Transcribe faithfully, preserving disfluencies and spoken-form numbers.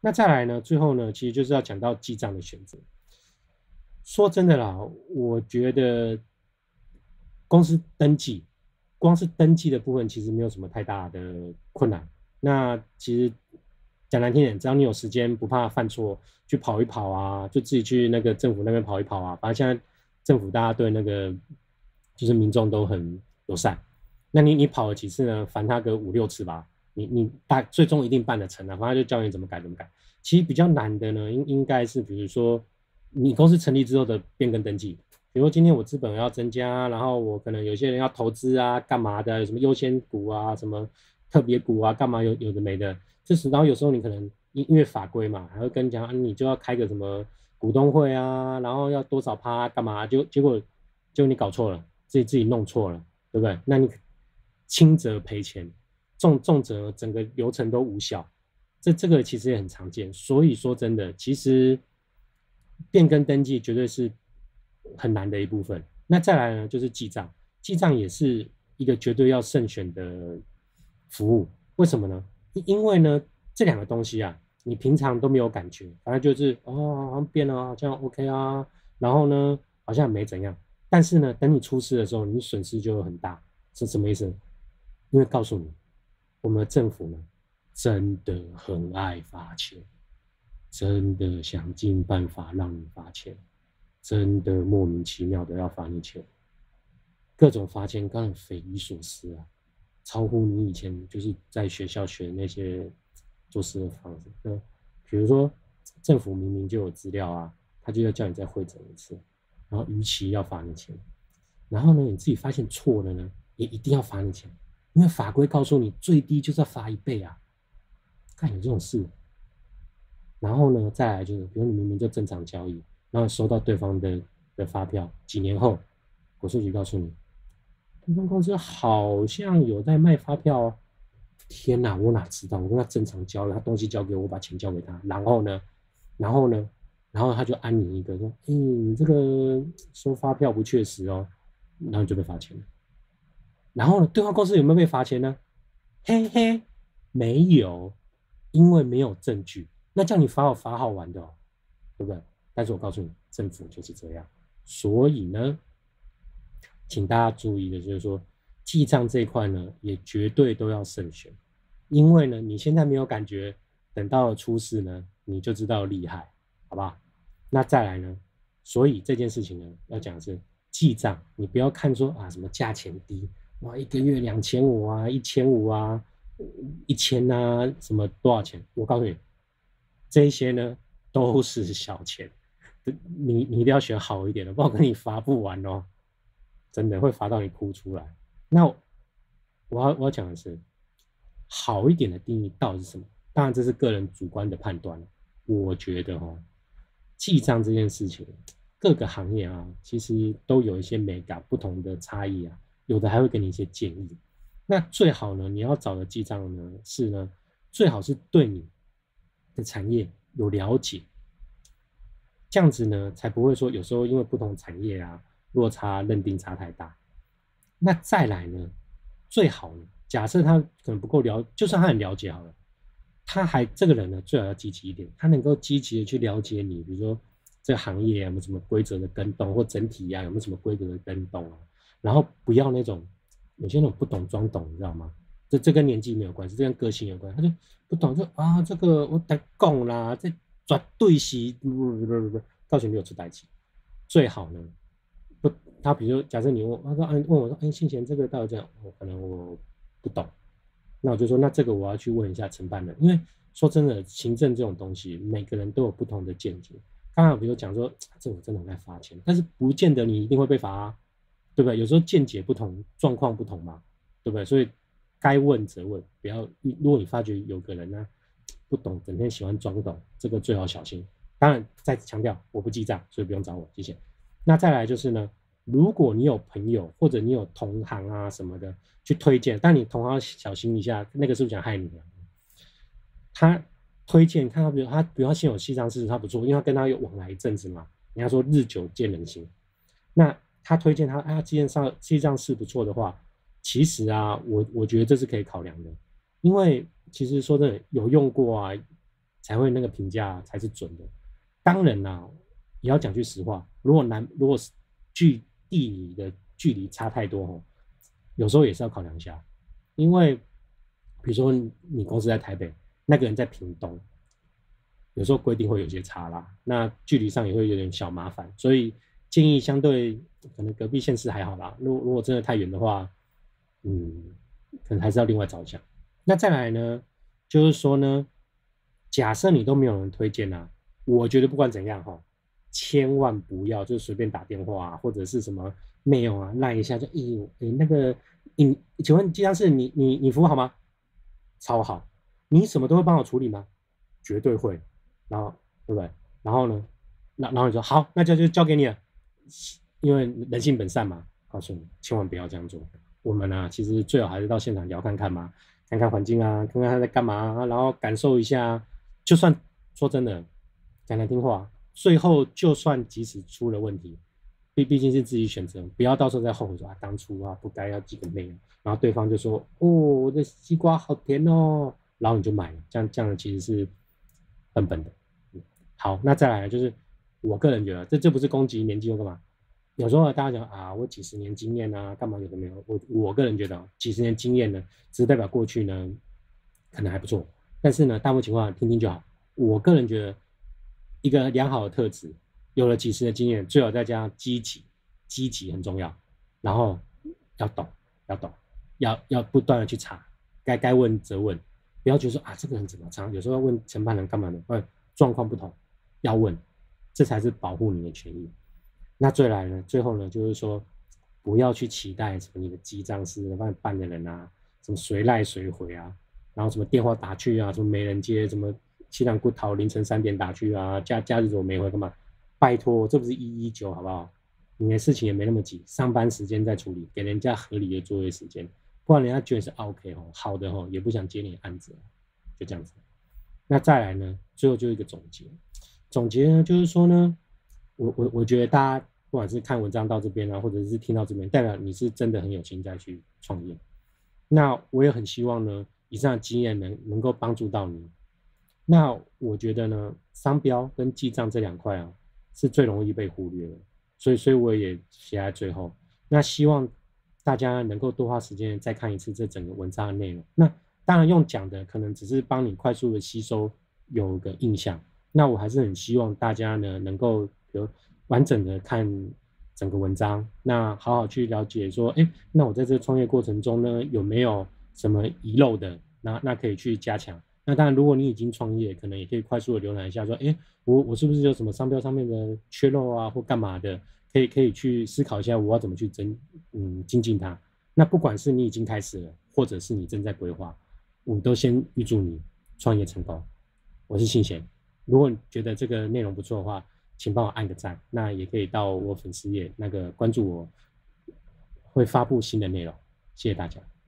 那再来呢，最后呢，其实就是要讲到记账的选择。说真的啦，我觉得公司登记，光是登记的部分其实没有什么太大的困难。那其实讲难听点，只要你有时间，不怕犯错，去跑一跑啊，就自己去那个政府那边跑一跑啊。反正现在政府大家对那个就是民众都很友善。那你你跑了几次呢？烦他个五六次吧，你你大最终一定办得成啊。反正就教你怎么改怎么改。其实比较难的呢，应应该是比如说你公司成立之后的变更登记。比如说今天我资本要增加，然后我可能有些人要投资啊，干嘛的，有什么优先股啊，什么特别股啊，干嘛有有的没的，这时然后有时候你可能因因为法规嘛，还会跟你讲、啊，你就要开个什么股东会啊，然后要多少趴、啊、干嘛，就结果就你搞错了，自己自己弄错了，对不对？那你轻则赔钱，重重则整个流程都无效，这这个其实也很常见。所以说真的，其实变更登记绝对是很难的一部分。那再来呢，就是记账，记账也是一个绝对要慎选的服务。为什么呢？因为呢，这两个东西啊，你平常都没有感觉，反正就是哦，好像变了，好像 OK 啊，然后呢，好像没怎样。但是呢，等你出事的时候，你损失就很大。是什么意思？因为告诉你，我们的政府呢，真的很爱发钱，真的想尽办法让你发钱，真的莫名其妙的要罚你钱，各种罚钱，当然匪夷所思啊，超乎你以前就是在学校学的那些做事的方式。那比如说，政府明明就有资料啊，他就要叫你再汇整一次，然后逾期要罚你钱，然后呢，你自己发现错了呢，也一定要罚你钱，因为法规告诉你最低就是要罚一倍啊，干有这种事。然后呢，再来就是，比如你明明就正常交易，然后收到对方的的发票，几年后，国税局告诉你，对方公司好像有在卖发票哦。天哪，我哪知道？我跟他正常交易，他东西交给我，我把钱交给他，然后呢，然后呢，然后他就安你一个说，哎，你这个收发票不确实哦，然后就被罚钱了。然后呢，对方公司有没有被罚钱呢？嘿嘿，没有，因为没有证据。那叫你罚好罚好玩的哦，对不对？但是我告诉你，政府就是这样。所以呢，请大家注意的就是说，记账这一块呢，也绝对都要慎选，因为呢，你现在没有感觉，等到了出事呢，你就知道厉害，好不好？那再来呢，所以这件事情呢，要讲的是记账，你不要看说啊什么价钱低，哇，一个月两千五啊，一千五啊，一千啊，什么多少钱？我告诉你，这些呢都是小钱，你你一定要选好一点的，不然跟你罚不完哦，真的会罚到你哭出来。那我要我要讲的是，好一点的定义到底是什么？当然这是个人主观的判断，我觉得哦，记账这件事情，各个行业啊，其实都有一些美感不同的差异啊，有的还会给你一些建议。那最好呢，你要找的记账呢是呢，最好是对你的产业有了解，这样子呢才不会说有时候因为不同产业啊落差认定差太大。那再来呢，最好呢，假设他可能不够了，就算他很了解好了，他还这个人呢最好要积极一点，他能够积极的去了解你，比如说这个行业有没有什么规则的跟动，或整体呀、啊、有没有什么规则的跟动啊，然后不要那种有些那种不懂装懂，你知道吗？这这跟年纪没有关系，这跟个性有关。他就不懂就啊，这个我得讲啦，这绝对是不不不不，告诉你有出代志，最好呢不，他比如说假设你问他说啊问我说哎信贤这个到底这样，我可能我不懂，那我就说那这个我要去问一下承办人，因为说真的，行政这种东西每个人都有不同的见解。刚刚比如讲说政府真的很爱罚钱，但是不见得你一定会被罚啊，对不对？有时候见解不同，状况不同嘛，对不对？所以该问则问，不要如果你发觉有个人呢、啊、不懂，整天喜欢装懂，这个最好小心。当然再强调我不记账，所以不用找我，谢谢。那再来就是呢，如果你有朋友或者你有同行啊什么的去推荐，但你同行小心一下，那个是不是想害你啊？他推荐看他，比如他，比如他现有西藏事他不错，因为他跟他有往来一阵子嘛，人家说日久见人心。那他推荐他，哎，他基上西藏事不错的话，其实啊，我我觉得这是可以考量的，因为其实说真的有用过啊， 才会那个评价才是准的。当然啦，也要讲句实话，如果南如果是距地理的距离差太多哦，有时候也是要考量一下，因为比如说你公司在台北，那个人在屏东，有时候规定会有些差啦，那距离上也会有点小麻烦，所以建议相对可能隔壁县市还好啦，如果如果真的太远的话，嗯，可能还是要另外找一下。那再来呢，就是说呢，假设你都没有人推荐啊，我觉得不管怎样哈，千万不要就随便打电话啊，或者是什么 mail 啊赖一下就，咦、欸，那个，你请问机长室你你你服务好吗？超好，你什么都会帮我处理吗？绝对会。然后对不对？然后呢，然后你说好，那就就交给你了，因为人性本善嘛，告诉你千万不要这样做。我们呢、啊，其实最好还是到现场聊看看嘛，看看环境啊，看看他在干嘛、啊，然后感受一下。就算说真的，讲难听话，最后就算即使出了问题，毕毕竟是自己选择，不要到时候再后悔说啊，当初啊不该要寄个 mail，然后对方就说哦，我的西瓜好甜哦，然后你就买了，这样这样其实是笨笨的。好，那再来就是我个人觉得，这这不是攻击年纪或干嘛。有时候大家讲啊，我几十年经验啊，干嘛有的没有。我我个人觉得，几十年经验呢，只是代表过去呢可能还不错，但是呢，大部分情况听听就好。我个人觉得，一个良好的特质，有了几十年经验，最好再加上积极，积极很重要。然后要懂，要懂，要要不断的去查，该该问则问，不要觉得说啊这个人怎么常有时候要问承办人干嘛呢？呃，状况不同。要问，这才是保护你的权益。那最来呢，最后呢，就是说，不要去期待什么你的记账是帮你办的人啊，什么随赖随回啊，然后什么电话打去啊，什么没人接，什么七两骨头凌晨三点打去啊，假假日怎么没回干嘛？拜托，这不是一一九好不好？你的事情也没那么急，上班时间再处理，给人家合理的作业时间，不然人家觉得是 OK 哦，好的哦，也不想接你的案子，就这样子。那再来呢，最后就是一个总结。总结呢，就是说呢，我我我觉得大家不管是看文章到这边啊，或者是听到这边，代表你是真的很有心在去创业。那我也很希望呢，以上的经验能能够帮助到你。那我觉得呢，商标跟记账这两块啊，是最容易被忽略的，所以所以我也写在最后。那希望大家能够多花时间再看一次这整个文章的内容。那当然用讲的可能只是帮你快速的吸收，有个印象。那我还是很希望大家呢能够比如完整的看整个文章，那好好去了解说，哎，那我在这个创业过程中呢有没有什么遗漏的，那那可以去加强。那当然，如果你已经创业，可能也可以快速的浏览一下，说，哎，我我是不是有什么商标上面的缺漏啊，或干嘛的，可以可以去思考一下，我要怎么去增嗯精进它。那不管是你已经开始了，或者是你正在规划，我都先预祝你创业成功。我是信贤。如果你觉得这个内容不错的话，请帮我按个赞，那也可以到我粉丝页那个关注我，会发布新的内容。谢谢大家。